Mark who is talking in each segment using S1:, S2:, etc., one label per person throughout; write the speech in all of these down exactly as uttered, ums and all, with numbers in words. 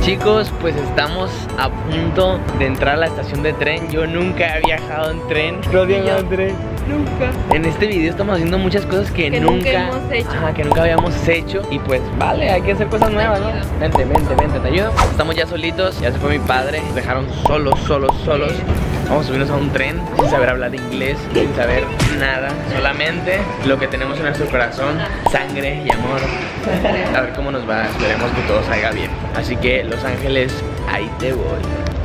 S1: Chicos, pues estamos a punto de entrar a la estación de tren. Yo nunca he viajado en tren. No he viajado en tren. Nunca. En este video estamos haciendo muchas cosas que,
S2: que
S1: nunca,
S2: nunca hemos hecho.
S1: Ajá, que nunca habíamos hecho. Y pues vale, hay que hacer cosas nuevas, ¿no? Vente, vente, vente, te ayudo. Estamos ya solitos, ya se fue mi padre. Nos dejaron solos, solos, solos. Vamos a subirnos a un tren sin saber hablar inglés, sin saber nada. Solamente lo que tenemos en nuestro corazón, sangre y amor. A ver cómo nos va, esperemos que todo salga bien. Así que Los Ángeles, ahí te voy.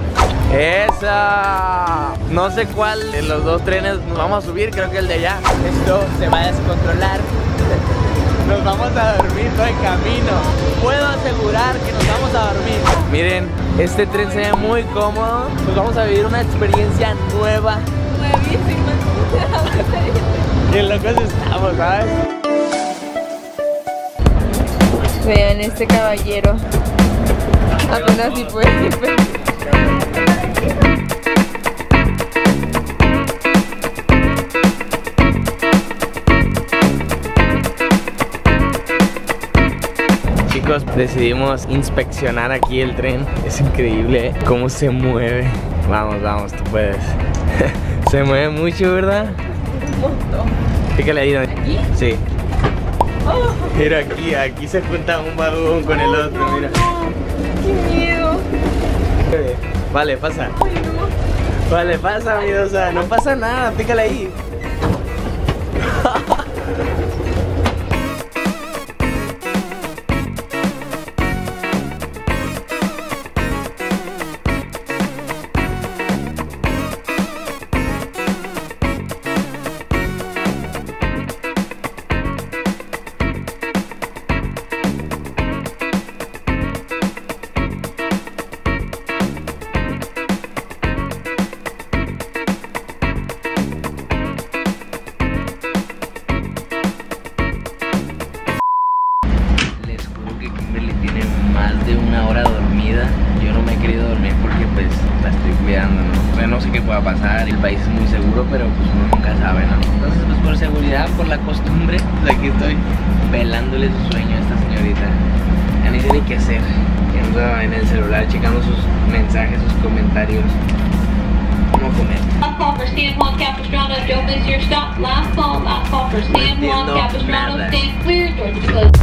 S1: ¡Esa! No sé cuál de los dos trenes nos vamos a subir, creo que el de allá. Esto se va a descontrolar. Nos vamos a dormir todo el camino. Puedo asegurar que nos vamos a dormir. Miren, este tren se ve muy cómodo. Pues vamos a vivir una experiencia nueva.
S2: Nuevísima.
S1: Qué locos estamos, ¿sabes?
S2: Vean este caballero. Apenas si puede.
S1: Chicos, decidimos inspeccionar aquí el tren. Es increíble, ¿eh? Cómo se mueve. Vamos, vamos, tú puedes. Se mueve mucho, ¿verdad?
S2: Un montón.
S1: Fíjale ahí.
S2: ¿Aquí?
S1: Sí.
S2: Oh,
S1: Mira aquí, aquí se junta un vagón con el otro, mira.
S2: ¡qué miedo!
S1: Vale, pasa.
S2: Ay, no.
S1: Vale, pasa, amigos. No pasa nada, pícale ahí. De una hora dormida. Yo no me he querido dormir porque pues la estoy cuidando, ¿no? Bueno, no sé qué pueda pasar, el país es muy seguro, pero pues uno nunca sabe, ¿no? Entonces pues por seguridad, por la costumbre, pues aquí estoy velándole su sueño a esta señorita. Ya ni sé ni qué hacer. Ando en el celular checando sus mensajes, sus comentarios. ¿Cómo comer?
S3: Last call for stand one Capistrano, don't miss your stop. Last call, last call for stand one Capistrano, stand clear, doors to close.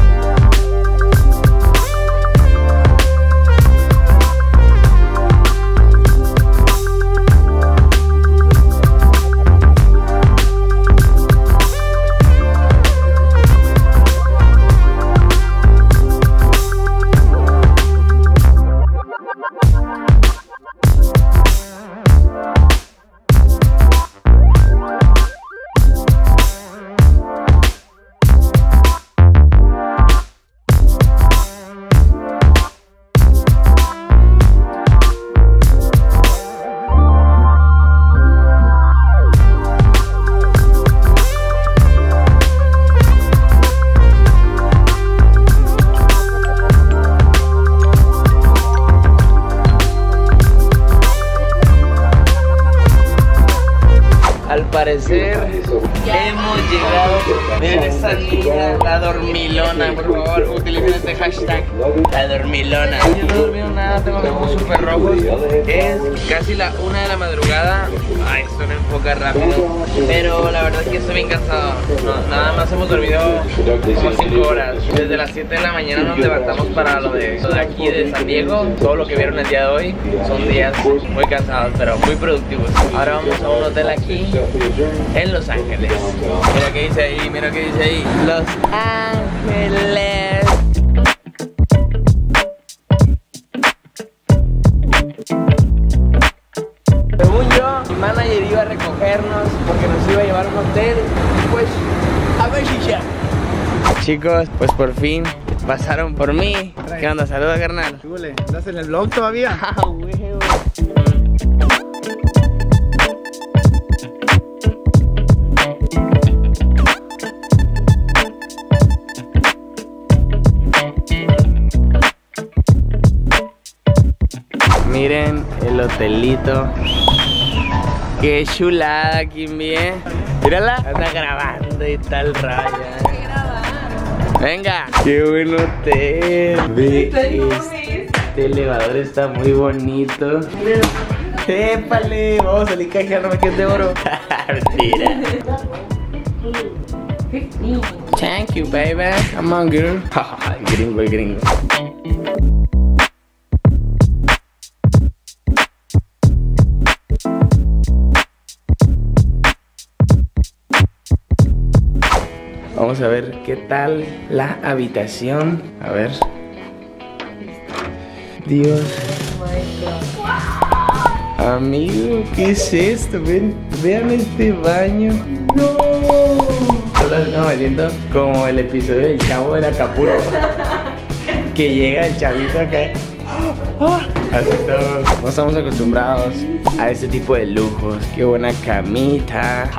S1: Al parecer hemos llegado. Miren esa niña, la dormilona. Por favor, utilicen este hashtag, la dormilona. Yo no he dormido nada, tengo los ojos súper rojos. Es casi la una de la madrugada. Ay, esto no enfoca rápido. Pero la verdad es que estoy bien cansado. No, nada más hemos dormido como cinco horas. Desde las siete de la mañana nos levantamos para lo de, lo de aquí de San Diego. Todo lo que vieron el día de hoy son días muy cansados, pero muy productivos. Ahora vamos a un hotel aquí en Los Ángeles. Mira qué dice ahí, mira qué dice ahí. Los Ángeles. Según yo, mi manager iba a recogernos porque nos iba a llevar a un hotel. Pues, a ver si ya. Chicos, pues por fin pasaron por mí. ¿Qué onda? Saluda, carnal.
S4: ¿Estás en el vlog todavía?
S1: Ah, huevo. Miren el hotelito. Qué chulada, Kimby. Mírala. Anda grabando y tal raya. Venga. Qué buen hotel. Ve este Este elevador está muy bonito. ¡Épale! Vamos a salir cajeando que es de oro. Mentira. Thank you, baby. Come on, girl. Gringo, el gringo. Vamos a ver qué tal la habitación. A ver. Dios. Amigo, ¿qué es esto? Ven, vean este baño. No. No, me siento como el episodio del Chavo del Acapulco. Que llega el chavito acá. Así todos. No estamos acostumbrados a este tipo de lujos. Qué buena camita.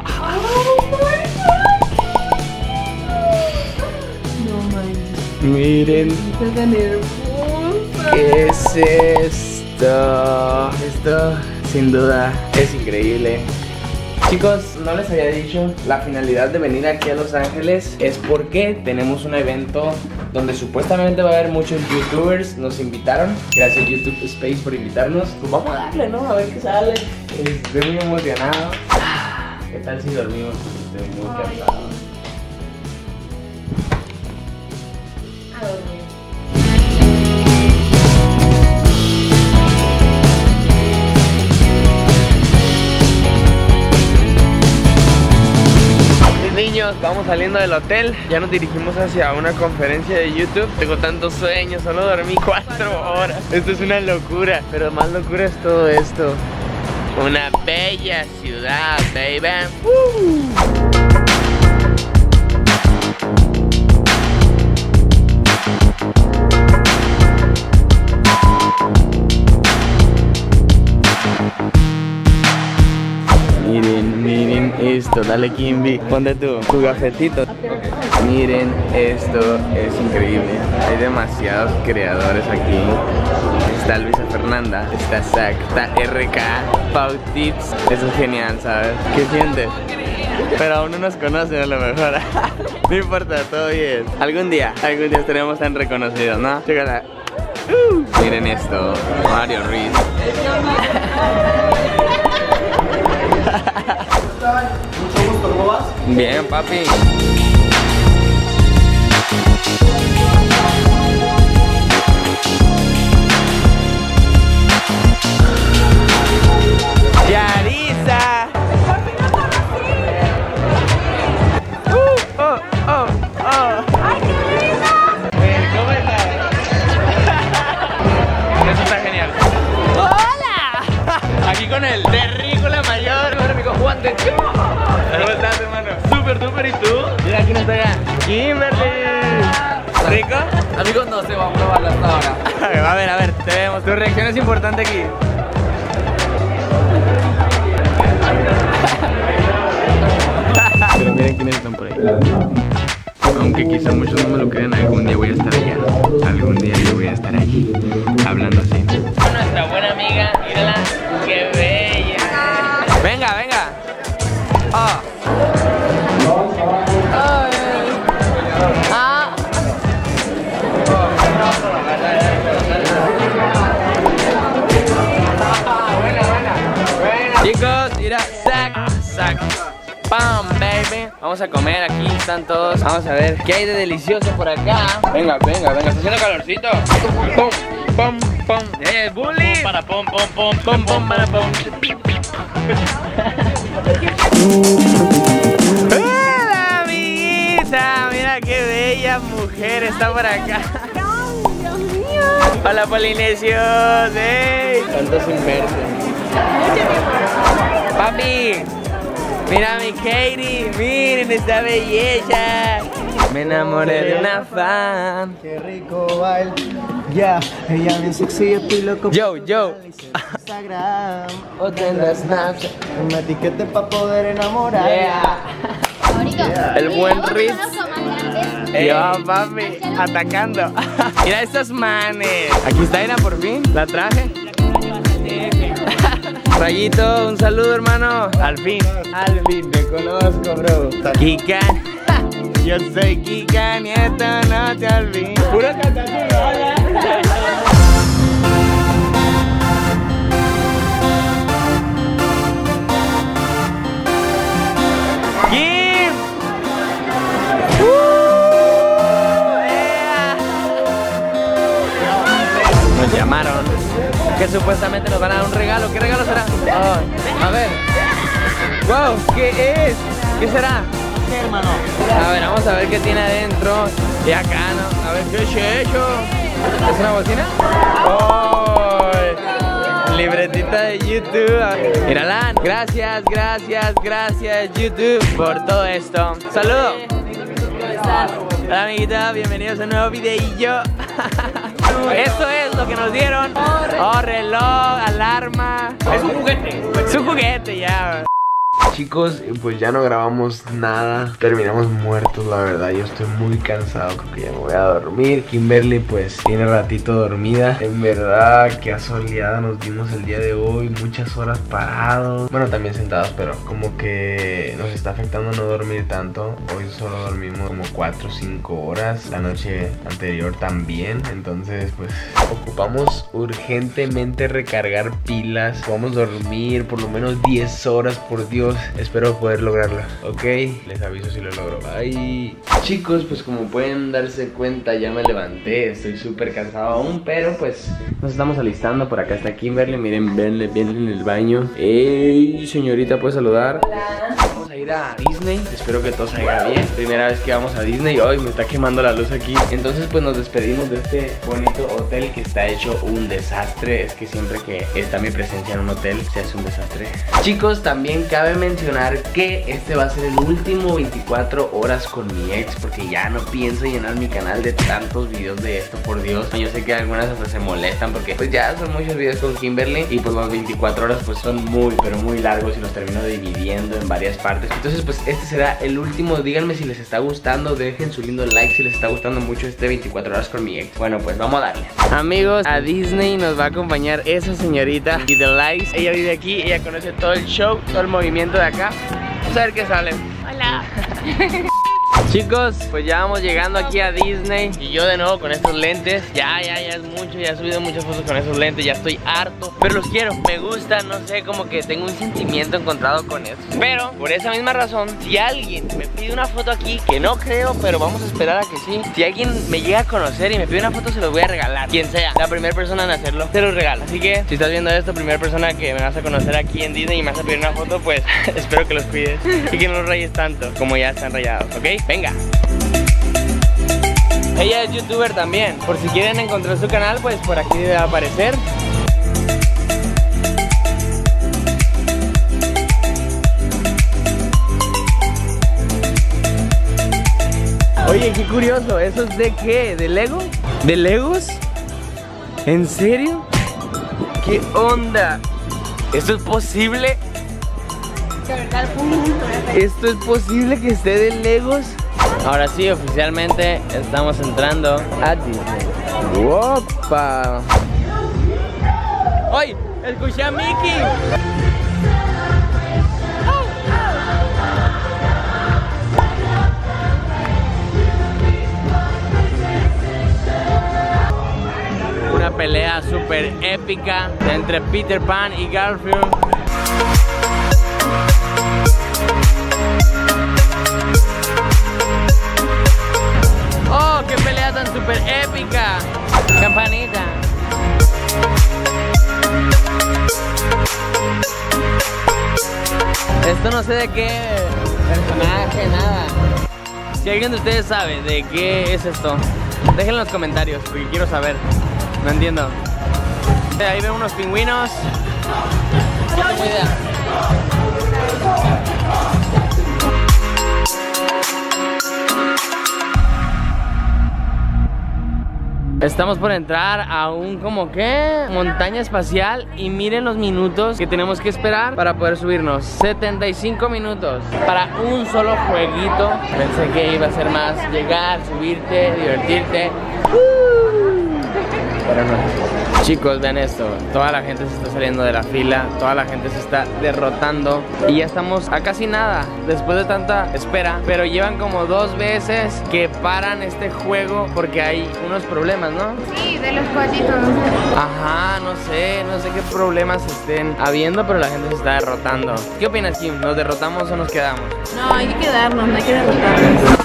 S1: Miren, ¿qué es esto? Esto sin duda es increíble. Chicos, no les había dicho, la finalidad de venir aquí a Los Ángeles es porque tenemos un evento donde supuestamente va a haber muchos youtubers. Nos invitaron, gracias YouTube Space por invitarnos. Pues vamos a darle, ¿no? A ver qué sale. Estoy muy emocionado. ¿Qué tal si dormimos? Estoy muy cansado. Niños, vamos saliendo del hotel. Ya nos dirigimos hacia una conferencia de YouTube. Tengo tantos sueños, solo dormí cuatro horas. Esto es una locura, pero más locura es todo esto. Una bella ciudad, baby. ¡Woo! Miren, miren esto, dale Kimby, ponte tu, tu gafetito. Miren, esto es increíble. Hay demasiados creadores aquí. Está Luisa Fernanda, está Zack, está R K, Pau Tips. Eso es genial, ¿sabes? ¿Qué sientes? Pero aún no nos conocen a lo mejor. No importa, todo bien. Algún día, algún día estaremos tan reconocidos, ¿no? Chécala. Uh, miren esto, Mario Ruiz.
S4: Mucho gusto, ¿cómo vas?
S1: Bien, papi. Yarisa. Uh, oh, oh, oh.
S2: ¡Ay, qué linda!
S1: ¿Cómo estás? Eso está genial. ¡Hola! Aquí con el terrícola mayor, mi amigo Juan de Dios. ¿Cómo estás, hermano? Súper, súper, ¿y tú? Mira, aquí nos está Kimberly. ¿Rico?
S5: Amigos, no se va a probar hasta ahora.
S1: A ver, a ver, te vemos. Tu reacción es importante aquí. Pero miren quiénes están por ahí. Aunque quizá muchos no me lo crean, algún día voy a estar allá. Algún día yo voy a estar allí, hablando así. Nuestra buena amiga, mírala, qué bella. Venga, venga. Oh.
S2: Ah.
S1: Chicos, mira, sac, sac. Pam, baby. Vamos a comer, aquí están todos. Vamos a ver qué hay de delicioso por acá. Venga, venga, venga, está haciendo calorcito. Pum, pum, pum. Eh, bully. Pum, para pum, pum, pum, pum, pum, para pum. ¡Hola, amiguita! Mira qué bella mujer está por acá.
S2: Dios mío.
S1: Hola, Polinesios. ¡Ey! Tantos inmersos. Papi. Mira mi Katie, miren esta belleza. Me enamoré de una fan.
S4: Qué rico baile. Ya, ella bien sexy, yo estoy loco.
S1: Yo, yo.
S4: Instagram.
S1: O tengo Snapchat.
S4: Me etiquete pa' poder enamorar.
S1: Yeah. El buen Riz. Yo, papi, atacando. Mira estos manes. Aquí está Ina por fin, la traje. Rayito, un saludo, hermano. Al fin, al fin, te conozco, bro. Kikan, yo soy Kikan y esto no te olvido. Puro cantante, llamaron que supuestamente nos van a dar un regalo. ¿Qué regalo será? Oh, a ver. Wow, ¿qué es? ¿Qué será?
S5: ¿Qué, hermano?
S1: A ver, vamos a ver qué tiene adentro. Y acá, ¿no? A ver, ¿qué es eso? ¿Es una bocina? ¡Oh! Libretita de YouTube. Mírala. Gracias, gracias, gracias YouTube por todo esto. ¡Saludos! Hola amiguita, bienvenidos a un nuevo videillo. Esto es lo que nos dieron. Oh, reloj, alarma.
S5: Es un juguete.
S1: Es un juguete ya.
S6: Chicos, pues ya no grabamos nada. Terminamos muertos, la verdad. Yo estoy muy cansado, creo que ya me voy a dormir. Kimberly pues tiene ratito dormida. En verdad, qué asoleada nos dimos el día de hoy. Muchas horas parados. Bueno, también sentados, pero como que nos está afectando no dormir tanto. Hoy solo dormimos como cuatro o cinco horas. La noche anterior también. Entonces pues ocupamos urgentemente recargar pilas. Podemos dormir por lo menos diez horas, por Dios. Espero poder lograrlo, ok, les aviso si lo logro. Ay, chicos, pues como pueden darse cuenta ya me levanté. Estoy súper cansado aún, pero pues nos estamos alistando. Por acá está Kimberly, miren, venle bien en el baño. Ey, señorita, ¿puedes saludar?
S2: Hola.
S6: Vamos a ir a Disney, espero que todo salga bien. Primera vez que vamos a Disney. Ay, me está quemando la luz aquí. Entonces pues nos despedimos de este bonito hotel que está hecho un desastre. Es que siempre que está mi presencia en un hotel se hace un desastre. Chicos, también cabe mencionar que este va a ser el último veinticuatro horas con mi ex, porque ya no pienso llenar mi canal de tantos videos de esto, por Dios. Yo sé que algunas hasta se molestan porque pues ya son muchos videos con Kimberly y pues las veinticuatro horas pues son muy pero muy largos y los termino dividiendo en varias partes. Entonces pues este será el último. Díganme si les está gustando, dejen su lindo like si les está gustando mucho este veinticuatro horas con mi ex. Bueno, pues vamos a darle.
S1: Amigos, a Disney nos va a acompañar esa señorita y The Lights. Ella vive aquí, ella conoce todo el show, todo el movimiento de acá. Vamos a ver qué sale.
S2: Hola.
S1: Chicos, pues ya vamos llegando aquí a Disney. Y yo de nuevo con estos lentes. Ya, ya, ya es mucho, ya he subido muchas fotos con esos lentes. Ya estoy harto, pero los quiero, me gusta, no sé, como que tengo un sentimiento encontrado con eso. Pero, por esa misma razón, si alguien me pide una foto aquí, que no creo, pero vamos a esperar a que sí. Si alguien me llega a conocer y me pide una foto, se los voy a regalar. Quien sea, la primera persona en hacerlo, te los regalo. Así que, si estás viendo esto, primera persona que me vas a conocer aquí en Disney y me vas a pedir una foto, pues espero que los cuides y que no los rayes tanto como ya están rayados, ¿ok? Venga. Ella es youtuber también. Por si quieren encontrar su canal, pues por aquí debe aparecer. Oye, qué curioso. ¿Eso es de qué? ¿De Lego? ¿De Legos? ¿En serio? ¿Qué onda? ¿Esto es posible? ¿Esto es posible que esté de Legos? Ahora sí, oficialmente estamos entrando a Disney. ¡Opa! ¡Ay! ¡Escuché a Mickey! Una pelea súper épica entre Peter Pan y Garfield. ¡Oh, qué pelea tan súper épica! Campanita. Esto no sé de qué personaje, nada. Si alguien de ustedes sabe de qué es esto, déjenlo en los comentarios porque quiero saber. No entiendo. Ahí ven unos pingüinos. No tengo idea. Estamos por entrar a un como que montaña espacial y miren los minutos que tenemos que esperar para poder subirnos. setenta y cinco minutos para un solo jueguito. Pensé que iba a ser más llegar, subirte, divertirte. Pero no. Chicos, vean esto, toda la gente se está saliendo de la fila, toda la gente se está derrotando y ya estamos a casi nada después de tanta espera, pero llevan como dos veces que paran este juego porque hay unos problemas, ¿no?
S2: Sí, de los pollitos.
S1: Ajá, no sé, no sé qué problemas estén habiendo, pero la gente se está derrotando. ¿Qué opinas, Kim? ¿Nos derrotamos o nos quedamos?
S2: No, hay que quedarnos, no hay que derrotarnos.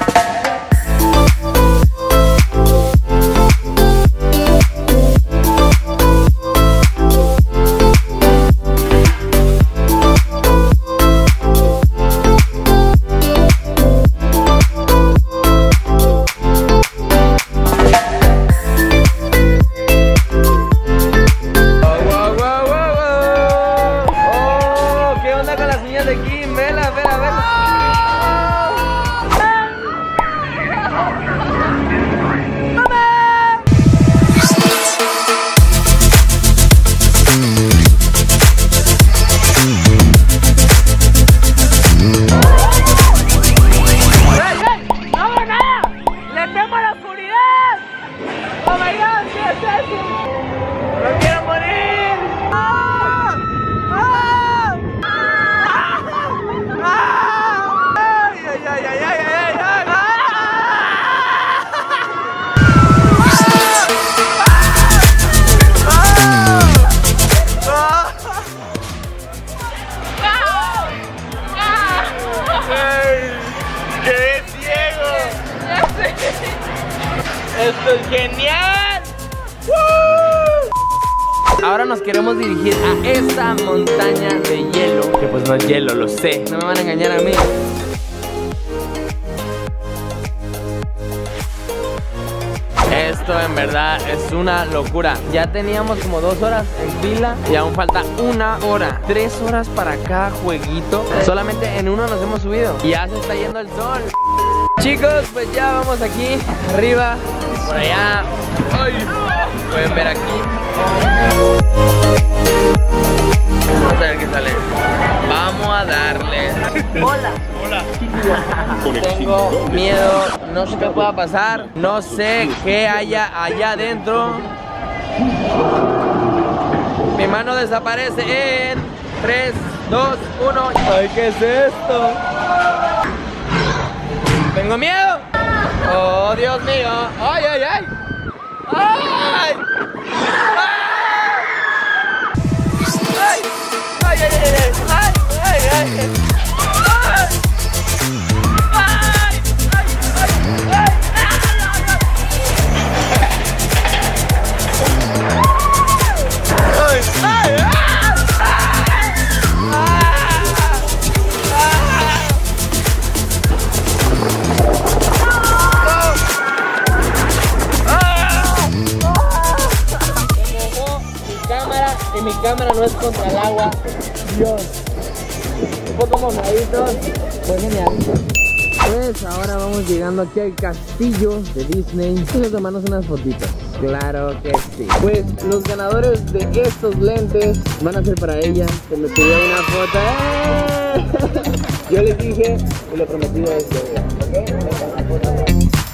S1: genial. ¡Woo! Ahora nos queremos dirigir a esta montaña de hielo, que pues no es hielo, lo sé. No me van a engañar a mí. Esto en verdad es una locura. Ya teníamos como dos horas en fila y aún falta una hora. Tres horas para cada jueguito. Solamente en uno nos hemos subido y ya se está yendo el sol. Chicos, pues ya vamos aquí arriba, por allá. ¡Ay! Pueden ver aquí. Vamos a ver qué sale. Vamos a darle. Hola. Hola. Tengo miedo, no sé qué pueda pasar, no sé qué haya allá adentro. Mi mano desaparece en tres, dos, uno. Ay, ¿qué es esto? Tengo miedo. Oh, Dios mío. Ay, ay, ay. Ay. Ay. Ay, ay, ay, ay. Ay, ay, ay. Mi cámara no es contra el agua. Dios. Un poco mojaditos. Fue genial. Pues ahora vamos llegando aquí al castillo de Disney. Vamos a tomarnos unas fotitos. Claro que sí. Pues los ganadores de estos lentes van a ser para ella. Que me pidió una foto. ¡Eh! Yo les dije y lo prometido es deuda. ¿Ok?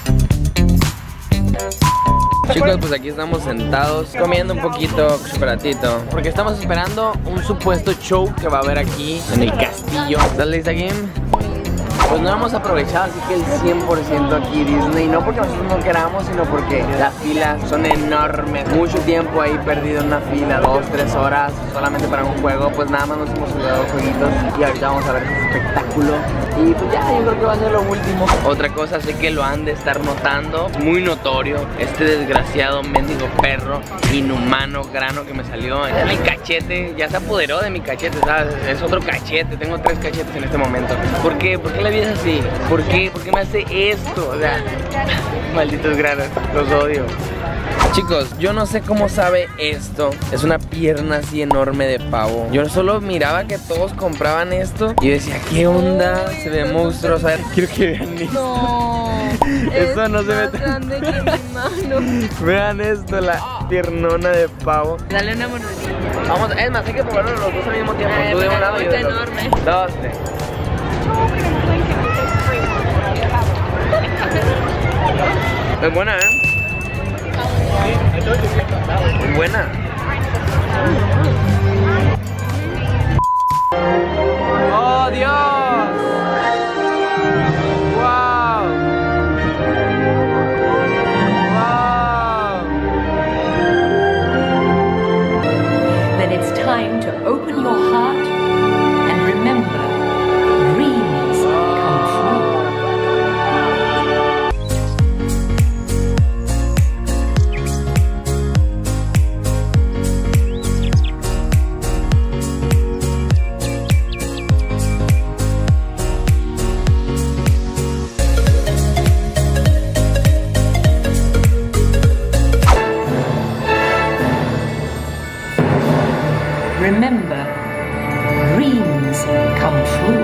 S1: Chicos, pues aquí estamos sentados comiendo un poquito chocolatito porque estamos esperando un supuesto show que va a haber aquí en el castillo. ¿Estás lista, Kim? Pues no hemos aprovechado así que el cien por ciento aquí Disney, no porque nosotros no queramos, sino porque las filas son enormes. Mucho tiempo ahí perdido en una fila, dos, tres horas solamente para un juego. Pues nada más nos hemos subido dos jueguitos y ahorita vamos a ver ese espectáculo. Y pues ya, yo creo que va a ser lo último. Otra cosa, sé que lo han de estar notando, muy notorio, este desgraciado mendigo perro inhumano grano que me salió en el cachete. Ya se apoderó de mi cachete, ¿sabes? Es otro cachete, tengo tres cachetes en este momento. ¿Por qué? ¿Por qué la vida es así? ¿Por qué? ¿Por qué me hace esto? O sea, malditos granos, los odio. Chicos, yo no sé cómo sabe esto. Es una pierna así enorme de pavo. Yo solo miraba que todos compraban esto y yo decía, ¿qué onda? Se ve monstruoso. A ver, quiero que vean esto. No, esto no se ve tan grande que mi mano. Vean esto, la piernona de pavo.
S2: Dale una mordidilla.
S1: Vamos, es más, hay que probarlo los dos al mismo tiempo.
S2: Ay,
S1: tú de un lado y yo del otro.
S2: enorme.
S1: Dos, tres. Es buena, ¿eh? Muy buena. ¡Oh, Dios! ¡Wow! ¡Wow!
S7: Then it's time to open your heart and remember, dreams come true. Remember, dreams come true.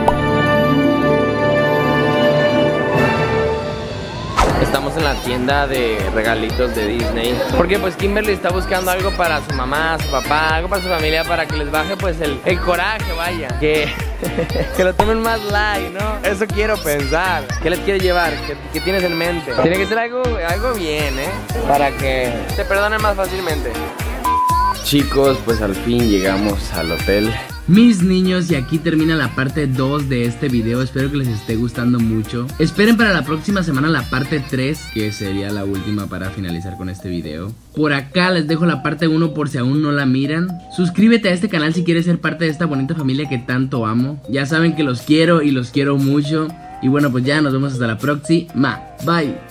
S1: Estamos en la tienda de regalitos de Disney porque pues Kimberly está buscando algo para su mamá, su papá, algo para su familia para que les baje pues el, el coraje, vaya. Que, que lo tomen más light, ¿no? Eso quiero pensar. ¿Qué les quiere llevar? ¿Qué, qué tienes en mente? Tiene que ser algo, algo bien, ¿eh? Para que te perdonen más fácilmente. Chicos, pues al fin llegamos al hotel. Mis niños, y aquí termina la parte dos de este video. Espero que les esté gustando mucho. Esperen para la próxima semana la parte tres, que sería la última para finalizar con este video. Por acá les dejo la parte uno por si aún no la miran. Suscríbete a este canal si quieres ser parte de esta bonita familia que tanto amo. Ya saben que los quiero y los quiero mucho. Y bueno, pues ya nos vemos hasta la próxima. Bye.